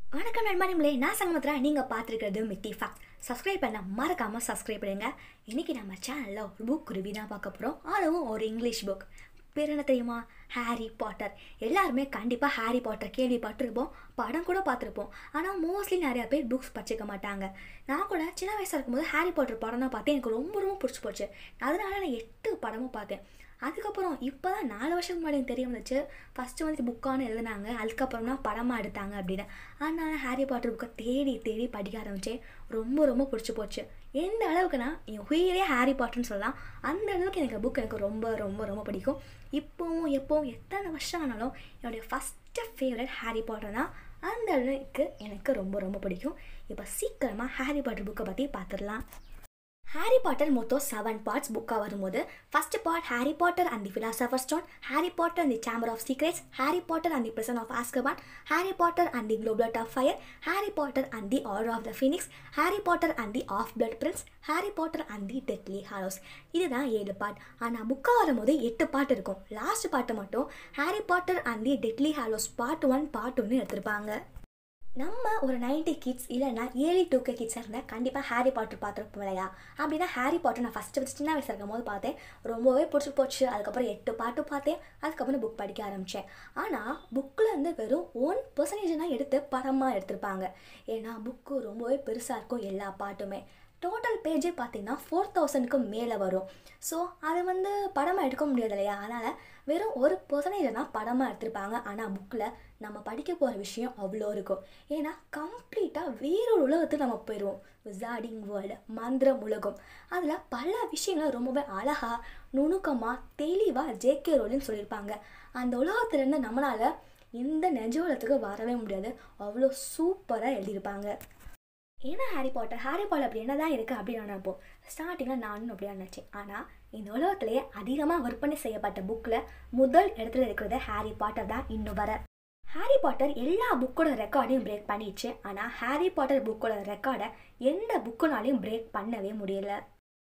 வணக்கம் நண்பர்களே, நான் சங்கமத்ரா. நீங்கள் பார்த்துருக்கிறது மித்தி ஃபேக்ஸ். சப்ஸ்கிரைப் பண்ண மறக்காமல் சப்ஸ்கிரைப் பண்ணுங்க. இன்றைக்கி நம்ம சேனலில் ஒரு புக் ரிவ்யூ தான் பார்க்க போகிறோம். அதுவும் ஒரு இங்கிலீஷ் புக். பேர் என்ன தெரியுமா? Harry Potter. எல்லாருமே கண்டிப்பாக ஹாரி பாட்டர் கேள்விப்பட்டிருப்போம், படம் கூட பார்த்துருப்போம். ஆனால் மோஸ்ட்லி நிறையா பேர் புக்ஸ் படிச்சிக்க மாட்டாங்க. நான் கூட சின்ன வயசாக இருக்கும்போது ஹாரி பாட்டர் படம் தான் பார்த்தேன். எனக்கு ரொம்ப ரொம்ப பிடிச்சி போச்சு. அதனால நான் 8 படமும் பார்த்தேன். அதுக்கப்புறம் இப்போ தான் 4 வருஷத்துக்கு முன்னாடி தெரிய வந்துச்சு, ஃபஸ்ட்டு வந்து புக்கானு எழுதுனாங்க, அதுக்கப்புறம் தான் படமாக எடுத்தாங்க அப்படின்னு. அதனால ஹாரி பாட்டர் புக்கை தேடி தேடி படிக்க ஆரம்பித்தேன். ரொம்ப ரொம்ப பிடிச்சி போச்சு. எந்த அளவுக்குனா என் உயிரே ஹாரி பாட்டர்னு சொல்லலாம். அந்த அளவுக்கு எனக்கு புக் எனக்கு ரொம்ப ரொம்ப ரொம்ப பிடிக்கும். இப்போவும் எப்போவும் எத்தனை வருஷம் ஆனாலும் என்னுடைய ஃபஸ்ட்டு ஃபேவரட் ஹாரி பாட்டர் தான். அந்த அளவுக்கு எனக்கு ரொம்ப ரொம்ப பிடிக்கும். இப்போ சீக்கிரமாக ஹாரி பாட்டர் புக்கை பற்றி பார்த்துடலாம். ஹாரி பாட்டர் மொத்தம் 7 பார்ட்ஸ் புக்காக வரும்போது, first part Harry Potter and the philosopher stone, Harry Potter and the chamber of secrets, Harry Potter and the prison of Azkaban, Harry Potter and the goblet of fire, Harry Potter and the order of the phoenix, Harry Potter and the half blood prince, Harry Potter and the deathly hallows. இதுதான் 7 part. ஆனால் புக்காக வரும்போது 8 part இருக்கும். Last பார்ட்டை மட்டும் Harry Potter and the deathly hallows part 1 part 1 எடுத்திருப்பாங்க. நம்ம ஒரு 90 கிட்ஸ் இல்லைன்னா ஏர்லி 2K கிட்ஸாக இருந்தால் கண்டிப்பாக ஹாரி பாட்டர் பார்த்துருப்போம் இல்லையா? அப்படின்னா ஹாரி பாட்டர் நான் ஃபஸ்ட்டு சின்ன வயசில் இருக்கும் போது பார்த்தேன். ரொம்பவே பிடிச்சி போச்சு. அதுக்கப்புறம் 8 பாட்டும் பார்த்தேன். அதுக்கப்புறம் புக் படிக்க ஆரம்பித்தேன். ஆனால் புக்கில் வந்து வெறும் 1% தான் எடுத்து படமாக எடுத்திருப்பாங்க. ஏன்னா புக்கு ரொம்பவே பெருசாக இருக்கும். எல்லா பாட்டுமே டோட்டல் பேஜே பார்த்தீங்கன்னா 4000க்கு மேலே வரும். ஸோ அது வந்து படமாக எடுக்க முடியாது இல்லையா? அதனால் வெறும் 1% தான் படமாக எடுத்திருப்பாங்க. ஆனால் புக்கில் நம்ம படிக்க போகிற விஷயம் அவ்வளோ இருக்கும். ஏன்னா கம்ப்ளீட்டாக வேறொரு உலகத்துக்கு நம்ம போயிடுவோம். விசார்டிங் வேர்ல்டு, மந்திரம் உலகம். அதில் பல விஷயங்களை ரொம்பவே அழகாக நுணுக்கமாக தெளிவாக ஜேகே ரோலின்னு சொல்லியிருப்பாங்க. அந்த உலகத்துலேருந்து நம்மளால் இந்த நிஜ உலகத்துக்கு வரவே முடியாது. அவ்வளோ சூப்பராக எழுதியிருப்பாங்க. ஏன்னா ஹாரி பாட்டர் அப்படி என்ன தான் இருக்குது அப்படின்னு நான் நினைப்போம். ஸ்டார்டிங்கில் நானும் அப்படியே நினச்சேன். ஆனால் இந்த உலகத்திலேயே அதிகமாக விற்பனை செய்யப்பட்ட புக்கில் முதல் இடத்துல இருக்கிறது ஹாரி பாட்டர் தான். இன்னும் வர ஹாரி பாட்டர் எல்லா புக்கோட ரெக்கார்டையும் பிரேக் பண்ணிடுச்சு. ஆனால் ஹாரி பாட்டர் புக்கோட ரெக்கார்டை எந்த புக்குனாலையும் பிரேக் பண்ணவே முடியல.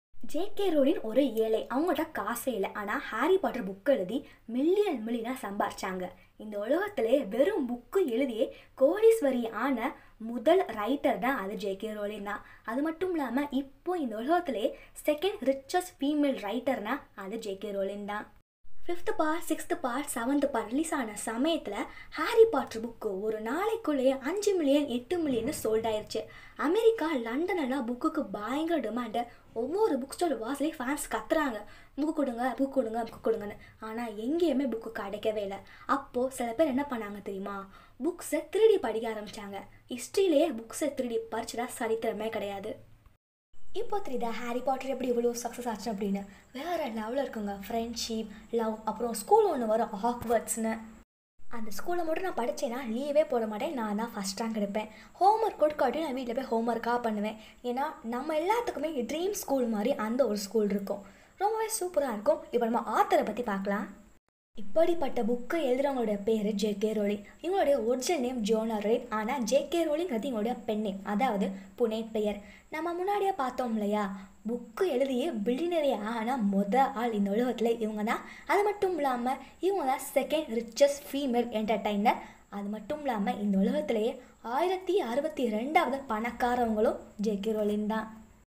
ஜேகே ரோலின் ஒரு ஏழை, அவங்கள்ட்ட காசே இல்லை. ஆனால் ஹாரி பாட்டர் புக்கு எழுதி மில்லியனாக சம்பாரிச்சாங்க. இந்த உலகத்திலே வெறும் புக்கு எழுதியே கோடீஸ்வரி ஆன முதல் ரைட்டர் தான் அது ஜேகே ரோலின் தான். அது மட்டும் இல்லாமல் இப்போ இந்த உலகத்திலே செகண்ட் ரிச்சஸ்ட் ஃபீமேல் ரைட்டர்னா அது ஜேகே ரோலின் தான். 5th part, 6th part, 7th part release ஆன சமயத்தில் ஹாரி பாட்டர் புக்கு ஒரு நாளைக்குள்ளேயே 5 மில்லியன் 8 மில்லியன் சோல்ட் ஆயிடுச்சு. அமெரிக்கா, லண்டனெல்லாம் புக்குக்கு பயங்கர டிமாண்டு. ஒவ்வொரு புக் ஸ்டோர் வாசலே ஃபேன்ஸ் கத்துறாங்க, புக்கு கொடுங்க புக் கொடுங்க புக்கு கொடுங்கன்னு. ஆனால் எங்கேயுமே புக்கு கிடைக்கவே இல்லை. அப்போது சில பேர் என்ன பண்ணாங்க தெரியுமா? புக்ஸை திருடி படிக்க ஆரம்பித்தாங்க. ஹிஸ்ட்ரியிலேயே புக்ஸை திருடி படிச்சதா சரித்திரமே கிடையாது. இப்போ தெரியுதா ஹாரி பாட்டர் எப்படி இவ்வளோ சக்ஸஸ் ஆச்சு அப்படின்னு? வேறு லெவலில் இருக்குங்க. ஃப்ரெண்ட்ஷிப், லவ், அப்புறம் ஸ்கூல் ஒன்று வரும் ஹாக்வர்ட்ஸ்னு. அந்த ஸ்கூலில் மட்டும் நான் படித்தேன்னா லீவே போட மாட்டேன். நான் தான் ஃபஸ்ட் ரேங்க் எடுப்பேன். ஹோம்ஒர்க் கொடுக்காட்டி நான் வீட்டில் போய் ஹோம்ஒர்க்காக பண்ணுவேன். ஏன்னா நம்ம எல்லாத்துக்குமே ட்ரீம் ஸ்கூல் மாதிரி அந்த ஒரு ஸ்கூல் இருக்கும். ரொம்பவே சூப்பராக இருக்கும். இப்போ நம்ம ஆத்தரை பற்றி பார்க்கலாம். இப்படிப்பட்ட புக்கை எழுதுகிறவங்களோட பேர் ஜேகே ரோலிங். இவங்களுடைய ஒரிஜினல் நேம் ஜோனா ரோலிங். ஆனால் ஜேகே ரோலிங்கிறது இவங்களுடைய பெண் நேம், அதாவது புனை பெயர். நம்ம முன்னாடியே பார்த்தோம் இல்லையா, புக்கு எழுதியே பில்லியனரே ஆனால் ஆள் இந்த உலகத்தில் இவங்க தான். அது மட்டும் இல்லாமல் இவங்க தான் செகண்ட் ரிச்சஸ்ட் ஃபீமேல் என்டர்டைனர். அது மட்டும் இல்லாமல் இந்த உலகத்திலேயே 1062வது பணக்காரவங்களும் ஜேகே ரோலிங் தான்.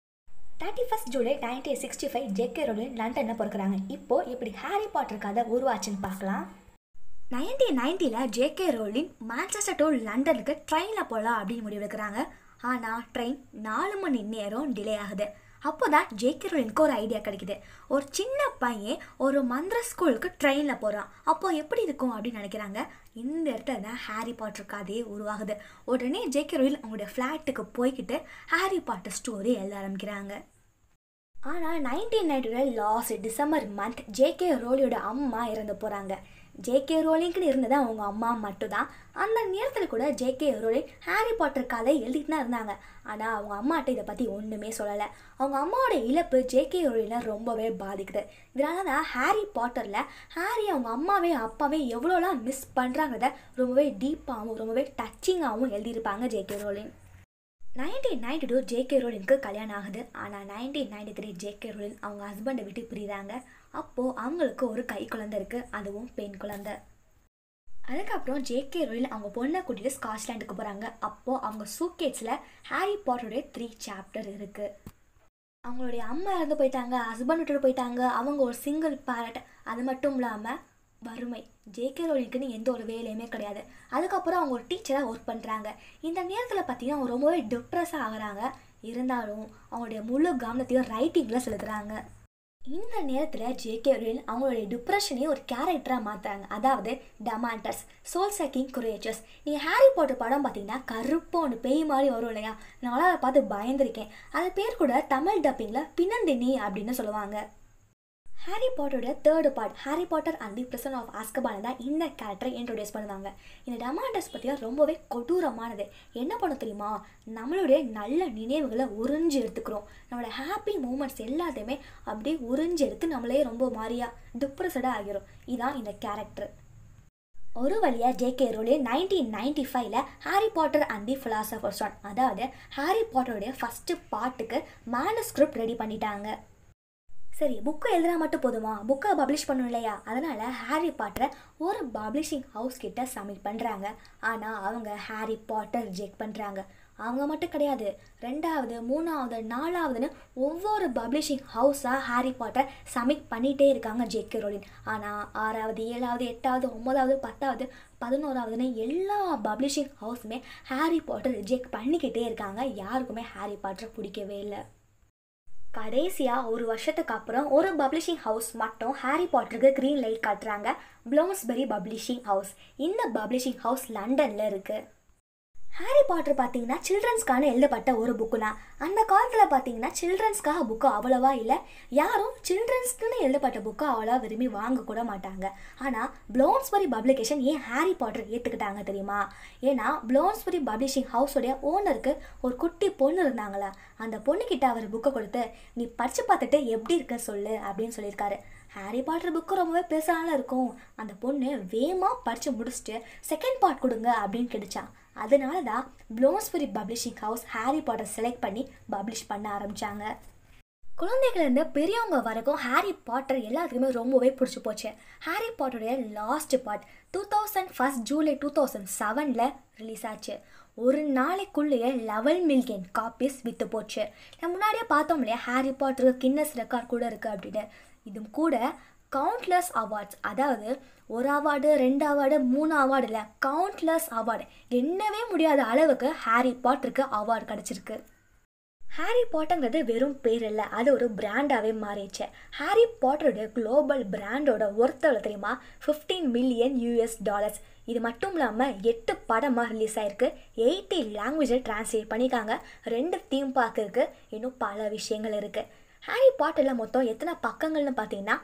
31 ஜூலை 1965 ஜேகே ரோலின் லண்டனில் பிறக்கிறாங்க. இப்போது எப்படி ஹாரி பாட்டர் கதை உருவாச்சுன்னு பார்க்கலாம். 1990 ஜேகே ரோலின் மான்செஸ்டர் டு லண்டனுக்கு ட்ரெயினில் போகலாம் அப்படின்னு முடிவெடுக்கிறாங்க. ஆனால் ட்ரெயின் 4 மணி நேரம் டிலே ஆகுது. அப்போ தான் ஜேகே ரோலினுக்கு ஒரு ஐடியா கிடைக்குது. ஒரு சின்ன பையன் ஒரு மந்திர ஸ்கூலுக்கு ட்ரெயினில் போகிறான். அப்போது எப்படி இருக்கும் அப்படின்னு நினைக்கிறாங்க. இந்த இடத்துல தான் ஹாரி பாட்டர் கதையே உருவாகுது. உடனே ஜேகே ரோலின் அவங்களுடைய ஃப்ளாட்டுக்கு போய்கிட்டு ஹாரி பாட்டர் ஸ்டோரி எழுத ஆரம்பிக்கிறாங்க. ஆனால் 1992 லாஸ்ட் டிசம்பர் மந்த் ஜேகே ரோலியோட அம்மா இறந்து போகிறாங்க. ஜேகே ரோலிங்க்குன்னு இருந்தது அவங்க அம்மா மட்டும்தான். அந்த நேரத்தில் கூட ஜேகே ரோலிங் ஹாரி பாட்டர் கதை எழுதிட்டு தான் இருந்தாங்க. ஆனால் அவங்க அம்மாட்ட இதை பற்றி ஒன்றுமே சொல்லலை. அவங்க அம்மாவோட இழப்பு ஜேகே ரோலினை ரொம்பவே பாதிக்குது. இதனால தான் ஹாரி பாட்டரில் ஹாரி அவங்க அம்மாவே அப்பாவே எவ்வளோலாம் மிஸ் பண்ணுறாங்கிறத ரொம்பவே டீப்பாகவும் ரொம்பவே டச்சிங்காகவும் எழுதியிருப்பாங்க ஜேகே ரோலிங். 1992 ஜேகே ரோலினுக்கு கல்யாணம் ஆகுது. ஆனால் 1993 ஜேகே ரோலின் அவங்க ஹஸ்பண்டை விட்டு பிரிகிறாங்க. அப்போது அவங்களுக்கு ஒரு கை குழந்தை இருக்குது, அதுவும் பெண் குழந்தை. அதுக்கப்புறம் ஜேகே ரோலின் அவங்க பொண்ணை கூட்டிகிட்டு ஸ்காட்லாண்டுக்கு போகிறாங்க. அப்போது அவங்க சூட்கேஸில் ஹாரி பாட்டருடைய 3 சாப்டர் இருக்குது. அவங்களுடைய அம்மா இறந்து போயிட்டாங்க, ஹஸ்பண்ட் விட்டுட்டு போயிட்டாங்க, அவங்க ஒரு சிங்கிள் பேரட். அது மட்டும் இல்லாமல் வறுமை. ஜேகே ரோலினுக்குன்னு எந்த ஒரு வேலையுமே கிடையாது. அதுக்கப்புறம் அவங்க ஒரு டீச்சராக ஒர்க் பண்ணுறாங்க. இந்த நேரத்தில் பார்த்தீங்கன்னா அவங்க ரொம்பவே டிப்ரெஸ்ஸாக ஆகுறாங்க. இருந்தாலும் அவங்களுடைய முழு கவனத்தையும் ரைட்டிங்கில் செலுத்துகிறாங்க. இந்த நேரத்தில் ஜேகே ரோலின் அவங்களுடைய டிப்ரெஷனையும் ஒரு கேரக்டராக மாற்றுறாங்க. அதாவது டமாண்டர்ஸ், சோல் சக்கிங் கிரியேச்சர்ஸ். நீங்கள் ஹாரி பாட்டர் படம் பார்த்தீங்கன்னா கருப்பாக ஒன்று பேய் மாதிரி வரும் இல்லையா? நான் அதை பார்த்து பயந்துருக்கேன். அது பேர் கூட தமிழ் டப்பிங்கில் பின்னந்தினி அப்படின்னு சொல்லுவாங்க. ஹாரி பாட்டரோட 3rd part Harry Potter and the prison of Azkaban தான் இந்த கேரக்டரை இன்ட்ரோடியூஸ் பண்ணுவாங்க. இந்த டமாண்டர்ஸ் பற்றியா ரொம்பவே கொடூரமானது. என்ன பண்ண தெரியுமா? நம்மளுடைய நல்ல நினைவுகளை உறிஞ்சு எடுத்துக்கிறோம். நம்மளோட ஹாப்பி மூமெண்ட்ஸ் எல்லாத்தையுமே அப்படியே உறிஞ்சு எடுத்து நம்மளே ரொம்ப மாதிரியா டிப்ரெஸ்டாக ஆகிரும். இதுதான் இந்த கேரக்டர். ஒரு வழியாக JK Rowling 1995 Harry Potter and the philosopher's stone, அதாவது ஹாரி பாட்டருடைய ஃபஸ்ட்டு பார்ட்டுக்கு மேனுஸ்கிரிப்ட் ரெடி பண்ணிட்டாங்க. சரி, புக்கு எழுதுனா மட்டும் போதுமா? புக்கை பப்ளிஷ் பண்ணணும் இல்லையா? அதனால் ஹாரி பாட்டரை ஒரு பப்ளிஷிங் ஹவுஸ் கிட்ட சப்மிட் பண்ணுறாங்க. ஆனால் அவங்க ஹாரி பாட்டர் ரிஜெக்ட் பண்ணுறாங்க. அவங்க மட்டும் கிடையாது, 2வது 3வது 4வதுன்னு ஒவ்வொரு பப்ளிஷிங் ஹவுஸாக ஹாரி பாட்டர் சப்மிட் பண்ணிகிட்டே இருக்காங்க ஜேகே ரோலின். ஆனால் 6வது 7வது 8வது 9வது 10வது 11வதுன்னு எல்லா பப்ளிஷிங் ஹவுஸுமே ஹாரி பாட்டர் ரிஜெக்ட் பண்ணிக்கிட்டே இருக்காங்க. யாருக்குமே ஹாரி பாட்டரை பிடிக்கவே இல்லை. கடைசியாக ஒரு வருஷத்துக்கு அப்புறம் ஒரு பப்ளிஷிங் ஹவுஸ் மட்டும் ஹாரி பாட்டருக்கு க்ரீன் லைட் காட்டுறாங்க. Bloomsbury publishing house. இந்த பப்ளிஷிங் ஹவுஸ் லண்டனில் இருக்குது. ஹாரி பாட்டர் பார்த்தீங்கன்னா சில்ட்ரன்ஸ்க்கான எழுதப்பட்ட ஒரு புக்குனா, அந்த காலத்தில் பார்த்தீங்கன்னா சில்ட்ரன்ஸ்க்காக புக்கு அவ்வளோவா இல்லை. யாரும் சில்ட்ரன்ஸ்க்குன்னு எழுதப்பட்ட புக்கு அவ்வளோவா விரும்பி வாங்கக்கூட மாட்டாங்க. ஆனால் ப்ளோம்ஸ்பெரி பப்ளிகேஷன் ஏன் ஹாரி பாட்டர் ஏற்றுக்கிட்டாங்க தெரியுமா? ஏன்னா ப்ளோம்ஸ்பெரி பப்ளிஷிங் ஹவுஸோடைய ஓனருக்கு ஒரு குட்டி பொண்ணு இருந்தாங்களா. அந்த பொண்ணுக்கிட்ட அவர் புக்கை கொடுத்து, நீ படித்து பார்த்துட்டு எப்படி இருக்குன்னு சொல்லு அப்படின்னு சொல்லியிருக்காரு. ஹாரி பாட்டர் புக்கு ரொம்பவே பெருசால இருக்கும். அந்த பொண்ணு வேகமாக படித்து முடிச்சுட்டு 2nd பார்ட் கொடுங்க அப்படின்னு கிடைச்சான். அதனால தான் Bloomsbury publishing house Harry Potter select பண்ணி பப்ளிஷ் பண்ண ஆரம்பித்தாங்க. குழந்தைகள்லேருந்து பெரியவங்க வரைக்கும் ஹாரி பாட்டர் எல்லாத்துக்குமே ரொம்பவே பிடிச்சி போச்சு. ஹாரி பாட்டருடைய லாஸ்ட் பார்ட் 2001 ஜூலை 2007 ரிலீஸ் ஆச்சு. ஒரு நாளைக்குள்ளேயே 11 மில்லியன் காப்பீஸ் விற்று போச்சு. நம்ம முன்னாடியே பார்த்தோம் இல்லையா, ஹாரி பாட்டருக்கு கின்னஸ் ரெக்கார்ட் கூட இருக்குது அப்படின்னு. இதுவும் கூட கவுண்ட்லெஸ் அவார்ட்ஸ், அதாவது 1 அவார்டு 2 அவார்டு 3 அவார்டு இல்லை, கவுண்ட்லெஸ் அவார்டு, எண்ணவே முடியாத அளவுக்கு ஹாரி பாட்டருக்கு அவார்டு கிடச்சிருக்கு. ஹாரி பாட்டர்ங்கிறது வெறும் பேர் இல்லை, அது ஒரு பிராண்டாகவே மாறிடுச்சு. ஹாரி பாட்டருடைய குளோபல் பிராண்டோட ஒர்த் எவ்வளோ தெரியுமா? $15 மில்லியன். இது மட்டும் இல்லாமல் 8 படமாக ரிலீஸ் ஆகிருக்கு. 80 லாங்குவேஜில் டிரான்ஸ்லேட் பண்ணியிருக்காங்க. 2 தீம் பார்க் இருக்குது. இன்னும் பல விஷயங்கள் இருக்குது. ஹாரி பாட்டரில் மொத்தம் எத்தனை பக்கங்கள்னு பார்த்தீங்கன்னா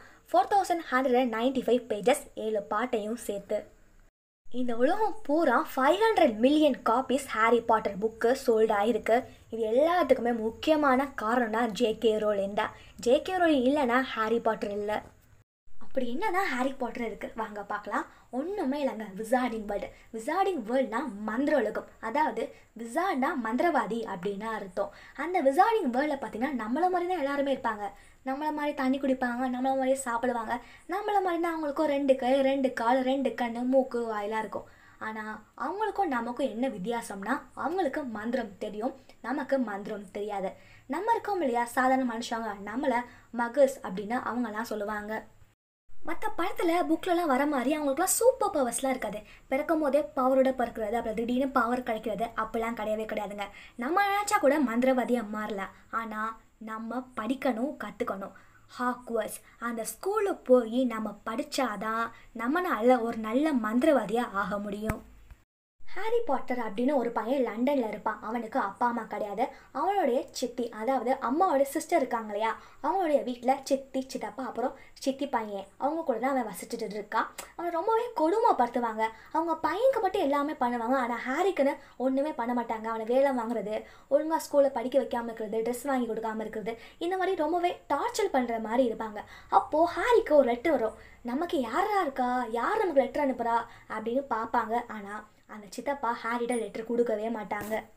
4195 பேஜஸ், 7 பாட்டையும் சேர்த்து. இந்த உலகம் பூரா 500 million copies Harry Potter book sold ஆகிருக்கு. இது எல்லாத்துக்குமே முக்கியமான காரணம்னா ஜேகே ரோலின் தான். ஜேகே ரோலின் இல்லைன்னா ஹாரி பாட்டர் இல்லை. அப்படி என்னதான் ஹாரி பாட்டர் இருக்குது வாங்க பார்க்கலாம். ஒன்றுமே இல்லைங்க, விசார்டிங் வேர்ல்டு. விசார்டிங் வேர்ல்ட்னா மந்திர உலகம், அதாவது விசார்ட்னா மந்திரவாதி அப்படின்னு அர்த்தம். அந்த விசார்டிங் வேர்ல்டில் பார்த்தீங்கன்னா நம்மள மாதிரி தான் எல்லாருமே இருப்பாங்க. நம்மளை மாதிரி தண்ணி குடிப்பாங்க, நம்மளை மாதிரியே சாப்பிடுவாங்க. நம்மளை மாதிரினா அவங்களுக்கும் 2 கை 2 கால் 2 கண் மூக்கு வாயிலாக இருக்கும். ஆனால் அவங்களுக்கும் நமக்கும் என்ன வித்தியாசம்னா, அவங்களுக்கு மந்திரம் தெரியும், நமக்கு மந்திரம் தெரியாது. நம்ம இருக்கோம் இல்லையா சாதாரண மனுஷங்க, நம்மளை மகஸ் அப்படின்னு அவங்கெல்லாம் சொல்லுவாங்க. மற்ற படத்தில் புக்கிலலாம் வர மாதிரி அவங்களுக்குலாம் சூப்பர் பவர்ஸ்லாம் இருக்காது. பிறக்கும் போதே பவரோட பிறக்கிறது, அப்புறம் திடீர்னு பவர் கிடைக்கிறது அப்படிலாம் கிடையவே கிடையாதுங்க. நம்ம நினச்சா கூட மந்திரவாதியாக மாறலாம். ஆனால் நம்ம படிக்கணும், கற்றுக்கணும். ஹாக்வர்ட்ஸ் அந்த ஸ்கூலுக்கு போய் நம்ம படித்தாதான் நம்மளால் ஒரு நல்ல மந்திரவாதியாக ஆக முடியும். ஹாரி பாட்டர் அப்படின்னு ஒரு பையன் லண்டனில் இருப்பான். அவனுக்கு அப்பா அம்மா கிடையாது. அவனுடைய சித்தி, அதாவது அம்மாவோட சிஸ்டர் இருக்காங்க இல்லையா, அவனுடைய வீட்டில் சித்தி சித்தப்பா அப்புறம் சித்தி பையன் அவங்க கூட தான் அவன் வசிச்சுட்டு இருக்கான். அவனை ரொம்பவே கொடுமைப்படுத்துவாங்க. அவங்க பையனுக்கு மட்டும் எல்லாமே பண்ணுவாங்க. ஆனால் ஹாரிக்குன்னு ஒன்றுமே பண்ண மாட்டாங்க. அவனை வேலை வாங்குறது, ஒழுங்காக ஸ்கூலில் படிக்க வைக்காமல் இருக்கிறது, ட்ரெஸ் வாங்கி கொடுக்காமல் இருக்கிறது, இந்த மாதிரி ரொம்பவே டார்ச்சர் பண்ணுற மாதிரி இருப்பாங்க. அப்போது ஹாரிக்கு ஒரு லெட்டர் வரும். நமக்கு யாரா இருக்கா, யார் நமக்கு லெட்டர் அனுப்புகிறா அப்படின்னு பார்ப்பாங்க. ஆனால் அந்த சித்தப்பா ஹாரிட்ட லெட்டர் கொடுக்கவே மாட்டாங்க.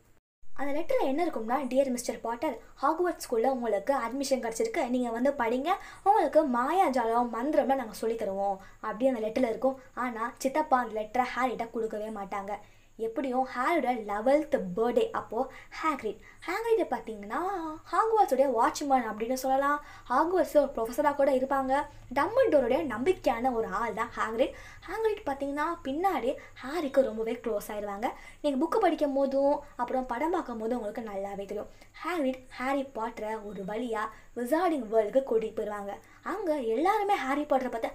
அந்த லெட்டரில் என்ன இருக்கும்னா, டியர் மிஸ்டர் பாட்டர், ஹாக்வர்ட்ஸ் ஸ்கூலில் உங்களுக்கு அட்மிஷன் கிடச்சிருக்கு, நீங்கள் வந்து படிங்க, உங்களுக்கு மாயாஜாலம் மந்திரம்லாம் நாங்கள் சொல்லித்தருவோம் அப்படி அந்த லெட்டரில் இருக்கும். ஆனால் சித்தப்பா அந்த லெட்டரை ஹாரிட்ட கொடுக்கவே மாட்டாங்க. எப்படியும் ஹாரியோட 11th பர்த்டே அப்போது ஹேக்ரிட் பார்த்தீங்கன்னா ஹாக்வர்ட்ஸுடைய வாட்ச்மேன் அப்படின்னு சொல்லலாம். ஹாக்வர்ட்ஸில் ஒரு ப்ரொஃபஸராக கூட இருப்பாங்க. டம்பிள்டோருடைய நம்பிக்கையான ஒரு ஆள் தான் ஹேக்ரிட் பார்த்தீங்கன்னா பின்னாடி ஹாரிக்கு ரொம்பவே க்ளோஸ் ஆயிடுவாங்க. நீங்கள் புக்கு படிக்கும் போதும் அப்புறம் படம் பார்க்கும் போதும் உங்களுக்கு நல்லாவே தெரியும். ஹாரி பாட்டரை ஒரு வழியாக விசார்டிங் வேர்ல்டுக்கு கூட்டிகிட்டு போயிடுவாங்க. அங்கே எல்லாருமே ஹாரி பாட்டரை பார்த்து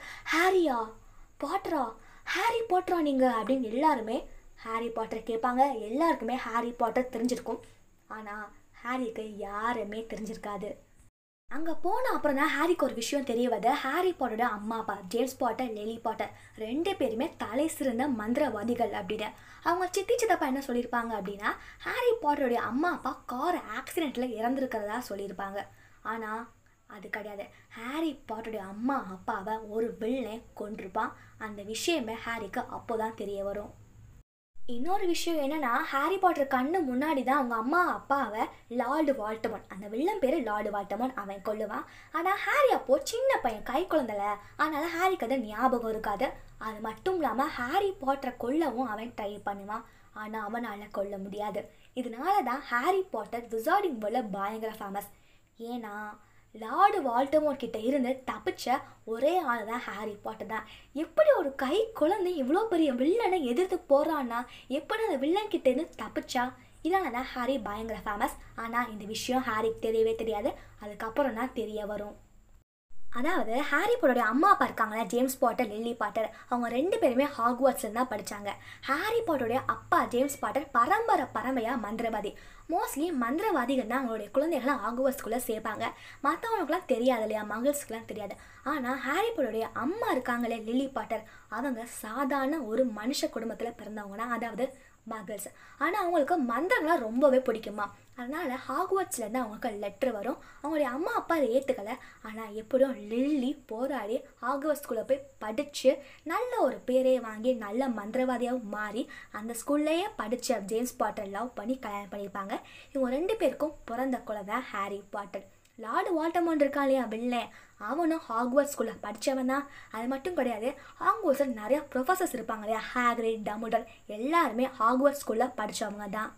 ஹாரி பாட்டரா நீங்கள் அப்படின்னு எல்லாருமே ஹாரி பாட்டர் கேட்பாங்க. எல்லாருக்குமே ஹாரி பாட்டர் தெரிஞ்சிருக்கும். ஆனால் ஹாரிக்கு யாருமே தெரிஞ்சிருக்காது. அங்கே போன அப்புறம் தான் ஹாரிக்கு ஒரு விஷயம் தெரிய வருது. ஹாரி பாட்டரோட அம்மா அப்பா ஜேம்ஸ் பாட்டர், லிலி பாட்டர் 2 பேருமே தலை சிறந்த மந்திரவாதிகள் அப்படின்னு. அவங்க சித்தப்பா என்ன சொல்லியிருப்பாங்க அப்படின்னா, ஹாரி பாட்டருடைய அம்மா அப்பா கார் ஆக்சிடெண்ட்டில் இறந்துருக்கிறதா சொல்லியிருப்பாங்க. ஆனால் அது கிடையாது. ஹாரி பாட்டருடைய அம்மா அப்பாவை ஒரு வில்லனை கொண்டிருப்பான். அந்த விஷயமே ஹாரிக்கு அப்போ தான் தெரிய வரும். இன்னொரு விஷயம் என்னன்னா, ஹாரி பாட்டர் கண்ணு முன்னாடி தான் அவங்க அம்மா அப்பாவை லார்டு வால்டமோர்ட், அந்த வில்லன் பேர் லார்டு வால்டமோர்ட், அவன் கொல்லுவான். ஆனால் ஹாரி அப்போ சின்ன பையன், கை குழந்தைல, அதனால ஹாரிக்கு அது ஞாபகம் இருக்காது. அது மட்டும் இல்லாமல் ஹாரி பாட்டரை கொல்லவும் அவன் ட்ரை பண்ணுவான். ஆனால் அவனால் கொல்ல முடியாது. இதனால தான் ஹாரி பாட்டர் விசார்டிங் வேர்ல்டில் பயங்கர ஃபேமஸ். ஏன்னா லார்டு வால்டமோர்ட் கிட்ட இருந்து தப்பிச்ச ஒரே ஆள் தான் ஹாரி பாட்டர் தான். எப்படி ஒரு கை குழந்தை இவ்வளோ பெரிய வில்லனை எதிர்த்து போகிறான்னா எப்படி அந்த வில்லன் கிட்ட இருந்து தப்பிச்சா? இதனால தான் ஹாரி பயங்கர ஃபேமஸ். ஆனால் இந்த விஷயம் ஹாரிக்கு தெரியவே தெரியாது. அதுக்கப்புறம் தான் தெரிய வரும். அதாவது ஹாரி பாட்டருடைய அம்மா அப்பா இருக்காங்களா, ஜேம்ஸ் பாட்டர், லில்லி பாட்டர், அவங்க 2 பேருமே ஹாக்வர்ட்ஸில் தான் படித்தாங்க. ஹாரி பாட்டருடைய அப்பா ஜேம்ஸ் பாட்டர் பரம்பரையாக மந்திரவாதி. மோஸ்ட்லி மந்திரவாதிகள் தான் அவங்களுடைய குழந்தைகளை ஹாக்வர்ட்ஸ்குள்ளே சேர்ப்பாங்க. மற்றவங்களுக்குலாம் தெரியாது இல்லையா, மகள்ஸ்க்குலாம் தெரியாது. ஆனால் ஹாரி பாட்டருடைய அம்மா இருக்காங்களே, லில்லி பாட்டர், அவங்க சாதாரண ஒரு மனுஷ குடும்பத்தில் பிறந்தவங்கன்னா, அதாவது மகள்ஸ். ஆனால் அவங்களுக்கு மந்திரங்களாம் ரொம்பவே பிடிக்குமா. அதனால் ஹாக்வர்ட்ஸ்லேருந்து அவங்களுக்கு லெட்ரு வரும். அவங்களுடைய அம்மா அப்பா அதை ஏற்றுக்கலை. ஆனால் எப்படியும் லில்லி போராடி ஹாக்வர்ட்ஸ் ஸ்கூலில் போய் படித்து நல்ல ஒரு பேரே வாங்கி நல்ல மந்திரவாதியாகவும் மாறி அந்த ஸ்கூல்லையே படித்த ஜேம்ஸ் பாட்டர் லவ் பண்ணி கல்யாணம் பண்ணியிருப்பாங்க. இவங்க 2 பேருக்கும் பிறந்த குழந்தை ஹாரி பாட்டர். லார்டு வால்டமோர்ட் இருக்கான் இல்லையா வில்லன், அவனும் ஹாக்வர்ட்ஸ் ஸ்கூலில் படித்தவன் தான். அது மட்டும் கிடையாது, ஹாக்வர்ட்ஸில் நிறையா ப்ரொஃபஸர்ஸ் இருப்பாங்க இல்லையா, ஹாக்ரிட், டம்பிள்டோர், எல்லாருமே ஹாக்வர்ட்ஸ் ஸ்கூலில் படித்தவங்க தான்.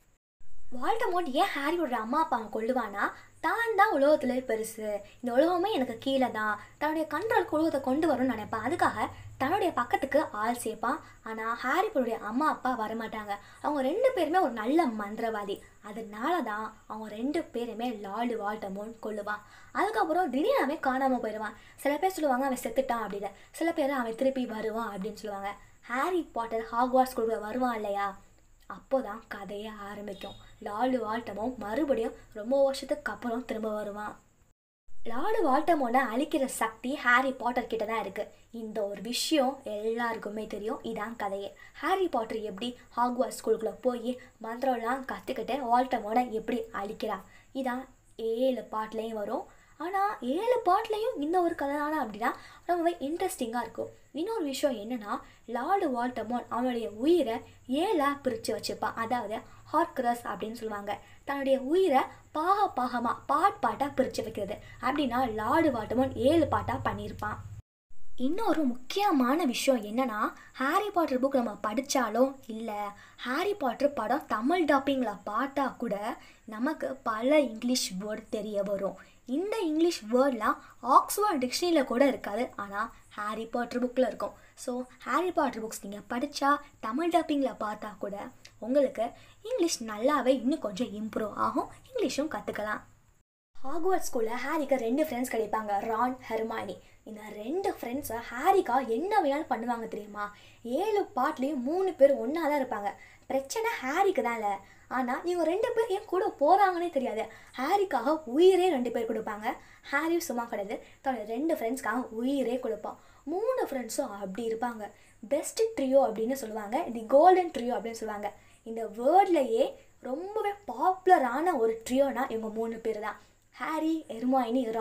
வால்டமோர்ட் ஏன் ஹாரியோட அம்மா அப்பாவை கொள்ளுவானா, தான் உலகத்தில் பெருசு, இந்த உலகமே எனக்கு கீழே தான், தன்னுடைய கண்ட்ரோலுக்கு உலகத்தை கொண்டு வரும்னு நினைப்பான். அதுக்காக தன்னுடைய பக்கத்துக்கு ஆள் சேர்ப்பான். ஆனால் ஹாரி பாட்டருடைய அம்மா அப்பா வரமாட்டாங்க. அவங்க 2 பேருமே ஒரு நல்ல மந்திரவாதி. அதனால தான் அவங்க 2 பேருமே லார்டு வால்டமோர்ட் கொள்ளுவான். அதுக்கப்புறம் திடீர்னு காணாமல் போயிடுவான். சில பேர் சொல்லுவாங்க அவன் செத்துட்டான் அப்படின்னு, சில பேர் அவன் திருப்பி வருவான் அப்படின்னு சொல்லுவாங்க. ஹாரி பாட்டர் ஹாக்வர்ட்ஸ் ஸ்கூலுக்கு வருவான் இல்லையா, அப்போதான் கதையே ஆரம்பிக்கும். லார்டு வால்டமோர்ட் மறுபடியும் ரொம்ப வருஷத்துக்கு அப்புறம் திரும்ப வருவான். லார்டு வால்டமோர்ட்டை அழிக்கிற சக்தி ஹாரி பாட்டர் கிட்ட தான் இருக்குது. இந்த ஒரு விஷயம் எல்லாருக்குமே தெரியும். இதான் கதையே. ஹாரி பாட்டர் எப்படி ஹாக்வர்ட்ஸ் ஸ்கூலுக்குள்ளே போய் மந்திரம்லாம் கற்றுக்கிட்டு வால்டமோர்ட்டை எப்படி அழிக்கிறான், இதான் 7 பாட்லேயும் வரும். ஆனால் 7 பாட்லேயும் இந்த ஒரு கதை தானே அப்படின்னா ரொம்பவே இன்ட்ரெஸ்டிங்காக இருக்கும். இன்னொரு விஷயம் என்னென்னா, லார்டு வால்டமோர்ட் அவனுடைய உயிரை 7ஆக பிரித்து வச்சுப்பான். அதாவது ஹார்க்ரஸ் அப்படின்னு சொல்லுவாங்க. தன்னுடைய உயிரை பாகமாக பாட்டாக பிரித்து வைக்கிறது. அப்படின்னா லார்டு வால்டமோர்ட் 7 பாட்டாக பண்ணியிருப்பான். இன்னொரு முக்கியமான விஷயம் என்னென்னா, ஹாரி பாட்டர் புக் நம்ம படித்தாலும் இல்லை ஹாரி பாட்டர் படம் தமிழ் டப்பிங்கில் பார்த்தா கூட நமக்கு பல இங்கிலீஷ் வேர்டு தெரிய வரும். இந்த இங்கிலீஷ் வேர்ட்லாம் ஆக்ஸ்ஃபோர்ட் டிக்ஷனரியில் கூட இருக்காது, ஆனால் ஹாரி பாட்டர் புக்கில் இருக்கும். ஸோ ஹாரி பாட்டர் புக்ஸ் நீங்கள் படித்தா தமிழ் டப்பிங்கில் பார்த்தா கூட உங்களுக்கு இங்கிலீஷ் நல்லாவே இன்னும் கொஞ்சம் இம்ப்ரூவ் ஆகும், இங்கிலீஷும் கற்றுக்கலாம். ஹாக்வர்ட்ஸ் ஸ்கூலில் ஹாரிக்கு 2 ஃப்ரெண்ட்ஸ் கிடைப்பாங்க, ரான், ஹெர்மாயினி. இந்த 2 ஃப்ரெண்ட்ஸை ஹாரிக்கா என்ன வேணாலும் பண்ணுவாங்க தெரியுமா. 7 பாட்லேயும் 3 பேர் ஒன்றா தான் இருப்பாங்க. பிரச்சனை ஹாரிக்கு தான் இல்லை. ஆனால் இவங்க 2 பேர் ஏன் கூட போகிறாங்கன்னே தெரியாது. ஹாரிக்காக உயிரே 2 பேர் கொடுப்பாங்க. ஹாரி சும்மா கிடையாது, தன்னோட 2 ஃப்ரெண்ட்ஸ்க்காக உயிரே கொடுப்பான். 3 ஃப்ரெண்ட்ஸும் அப்படி இருப்பாங்க. பெஸ்ட் ட்ரியோ அப்படின்னு சொல்லுவாங்க, தி கோல்டன் ட்ரியோ அப்படின்னு சொல்லுவாங்க. இந்த வேர்ட்லேயே ரொம்பவே பாப்புலரான ஒரு ட்ரியோனா இவங்க 3 பேர் தான், ஹாரி, ஹெர்மாயினி, ரான்.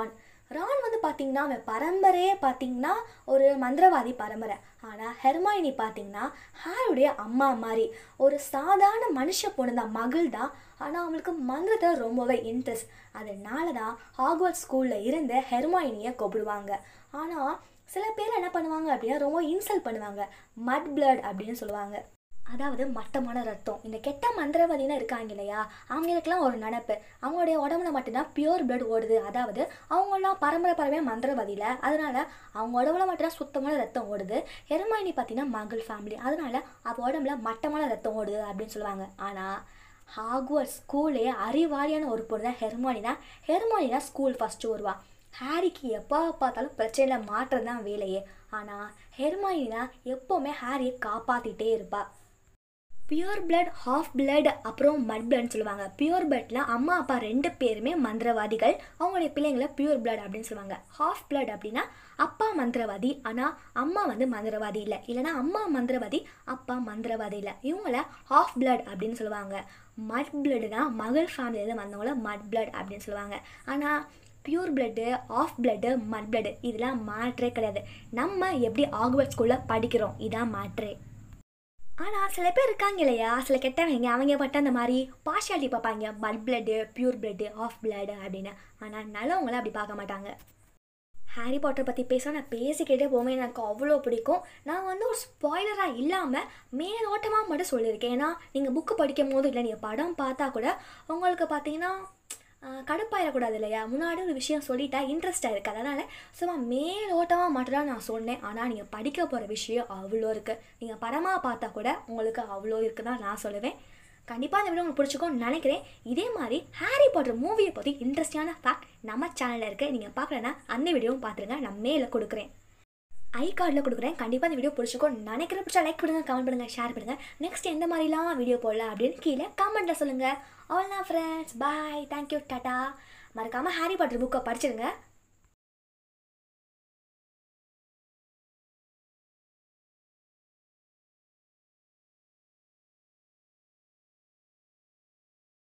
ரான் வந்து பார்த்திங்கன்னா அவன் பரம்பரையே பார்த்திங்கன்னா ஒரு மந்திரவாதி பரம்பரை. ஆனால் ஹெர்மைனி பார்த்திங்கன்னா ஹாரியுடைய அம்மா மாதிரி ஒரு சாதாரண மனுஷ பொண்ணு தான், மகள் தான். ஆனால் அவங்களுக்கு மந்திரத்தை ரொம்பவே இன்ட்ரெஸ்ட். அதனால தான் ஹாக்வர்ட்ஸ் ஸ்கூலில் இருந்து ஹெர்மைனியை கூப்பிடுவாங்க. ஆனால் சில பேர் என்ன பண்ணுவாங்க அப்படின்னா ரொம்ப இன்சல்ட் பண்ணுவாங்க, மட் பிளட் அப்படின்னு சொல்லுவாங்க. அதாவது மட்டமான ரத்தம். இந்த கெட்ட மந்திரவாதினா இருக்காங்க இல்லையா, அவங்களுக்கெல்லாம் ஒரு நினப்பு, அவங்களுடைய உடம்புல மட்டும்தான் பியூர் பிளட் ஓடுது. அதாவது அவங்களாம் பரம்பரையாக மந்திரவாதியில், அதனால அவங்க உடம்புல மட்டும்தான் சுத்தமான ரத்தம் ஓடுது. ஹெர்மைனி பார்த்தீங்கன்னா மகள் ஃபேமிலி, அதனால அவள் உடம்புல மட்டமான ரத்தம் ஓடுது அப்படின்னு சொல்லுவாங்க. ஆனால் ஹாக்வர்ட்ஸ் ஸ்கூலே அறிவாளியான ஒரு பொண்ணு தான் ஹெர்மைனி ஸ்கூல் ஃபஸ்ட்டு வருவாள். ஹாரிக்கு எப்போ பார்த்தாலும் பிரச்சனையில் மாற்றது தான் வேலையே. ஆனால் ஹெர்மைனி தான் எப்போவுமே ஹாரியை காப்பாற்றிட்டே இருப்பாள். பியூர் பிளட், ஹாஃப் பிளட், அப்புறம் மட் பிளட்னு சொல்லுவாங்க. பியூர் பிளட்ல அம்மா அப்பா 2 பேருமே மந்திரவாதிகள், அவங்களுடைய பிள்ளைங்களை பியூர் பிளட் அப்படின்னு சொல்லுவாங்க. ஹாஃப் பிளட் அப்படின்னா அப்பா மந்திரவாதி ஆனால் அம்மா வந்து மந்திரவாதி இல்லை, இல்லைனா அம்மா மந்திரவாதி அப்பா மந்திரவாதி இல்லை, இவங்கள ஹாஃப் பிளட் அப்படின்னு சொல்லுவாங்க. மட் பிளட்னா மகள் ஃபேமிலியிலேருந்து வந்தவங்கள மட் பிளட் அப்படின்னு சொல்லுவாங்க. ஆனால் pure blood, half blood, mud blood இதெல்லாம் மேட்ரே கிடையாது. நம்ம எப்படி ஹாக்வர்ட்ஸ் ஸ்கூலில் படிக்கிறோம், இதான் மேட்ரே. ஆனால் சில பேர் இருக்காங்க இல்லையா, சில கெட்டவங்க, அவங்க பட்ட அந்த மாதிரி பார்ஷியாலிட்டி பார்ப்பாங்க, mud blood, pure blood, half blood அப்படின்னு. ஆனால் நல்லவங்கள அப்படி பார்க்க மாட்டாங்க. ஹாரி பாட்டர் பற்றி பேச நான் பேசிக்கிட்டே போவேன், எனக்கு அவ்வளோ பிடிக்கும். நான் வந்து ஒரு ஸ்பாய்லராக இல்லாமல் மேலோட்டமாக மட்டும் சொல்லியிருக்கேன். ஏன்னா நீங்கள் புக்கு படிக்கும் போது இல்லை நீங்கள் படம் பார்த்தா கூட உங்களுக்கு பார்த்தீங்கன்னா கடுப்பாயிடக்கூடாது இல்லையா, முன்னாடி ஒரு விஷயம் சொல்லிட்டா இன்ட்ரெஸ்டாக இருக்குது. அதனால் சும்மா மேலோட்டமாக மட்டும்தான் நான் சொன்னேன். ஆனால் நீங்கள் படிக்க போகிற விஷயம் அவ்வளோ இருக்குது, நீங்கள் படமாக பார்த்தா கூட உங்களுக்கு அவ்வளோ இருக்குது தான் நான் சொல்லுவேன். கண்டிப்பாக இந்த வீடியோ உங்களுக்கு பிடிச்சிக்கும்னு நினைக்கிறேன். இதே மாதிரி ஹாரி பாட்டர் மூவியை பற்றி இன்ட்ரெஸ்டிங்கான ஃபேக்ட் நம்ம சேனலில் இருக்குது, நீங்கள் பார்க்கலன்னா அந்த வீடியோவும் பார்த்துருங்க, நான் மேலே கொடுக்குறேன், ஐ கார்டில் கொடுக்குறேன். கண்டிப்பாக இந்த வீடியோ பிடிச்சிக்கும் நினைக்கிறேன். பிடிச்சா லைக் பண்ணுங்கள், கமெண்ட் பண்ணுங்கள், ஷேர் பண்ணுங்கள். நெக்ஸ்ட் எந்த மாதிரிலாம் வீடியோ போடலாம் அப்படின்னு கீழே கமெண்ட்டில் சொல்லுங்கள். அவ்வளோதான் ஃப்ரெண்ட்ஸ், பாய், தேங்க்யூ, டாட்டா. மறக்காமல் ஹாரி பாட்டர் புக்கை படிச்சிருங்க.